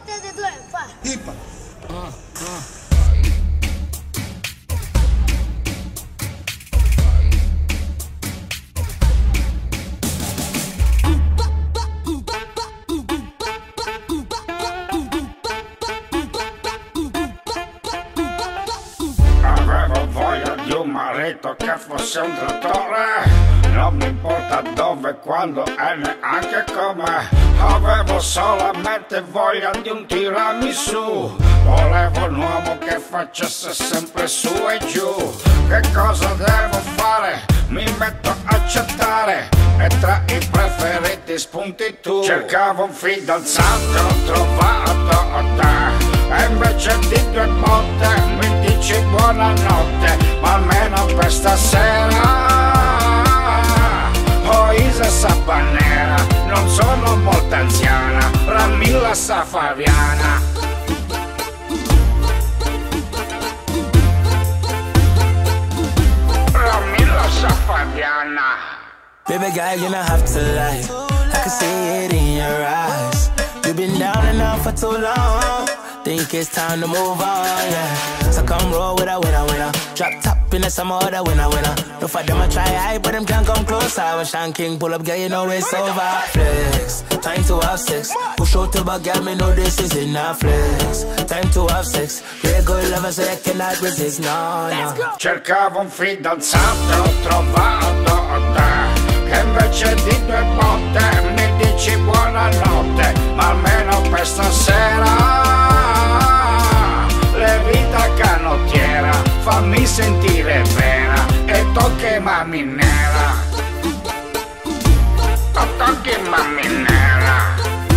3, 2, 1, Ipa. Avevo voglia di un marito che fosse un trattore. Non mi importa dove, quando e neanche come. Avevo solamente voglia di un tiramisù. Volevo un uomo che facesse sempre su e giù. Che cosa devo fare? Mi metto a chattare e tra i preferiti spunti tu. Cercavo un fidanzato, ho trovato te. E invece di due botte mi dici buonanotte. Ma almeno per stasera ho Isa Sabanera. Non sono molto anziana, Ramilla Safaviana. Ramilla Safaviana. Baby girl, you don't have to lie. I can see it in your eyes. You've been down and out for too long. Think it's time to move on, yeah. So come roll with a winner, winner. Drop top in the some other winner, winner. No for them I try high, but them can't come closer. When Sean King pull up, girl, you know it's over. Flex, time to have sex. Push out to back, girl, me know this is enough. Flex, time to have sex. Real good lover, so I cannot resist, no, no. Cercavo un fidanzato, ho trovato te. Che invece di due botte mi dici buonanotte. Ma almeno per stasera levita canottiera, fammi sentire vera e tocchi mammi nera. Tocchi mammi nera.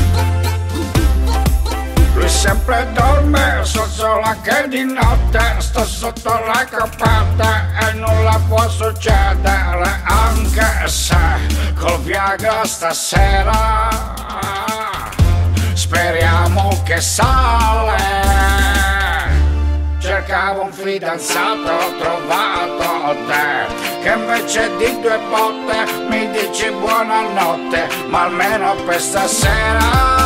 Lui sempre dorme, so solo anche di notte. Sto sotto la coperta e nulla può succedere. Anche se col Viagra stasera speriamo che sale. Cercavo un fidanzato, ho trovato te. Che invece di due botte mi dici buonanotte. Ma almeno per stasera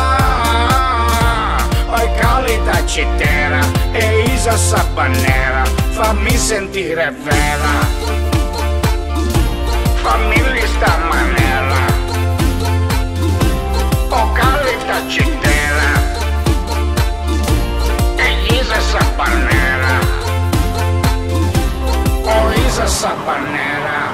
ho i cali da Citera e Isa Sabanera. Fammi sentire vera, fammi lista maniera. Ho cali da Citera e Isa Sabanera. Oh Isa Sabanera.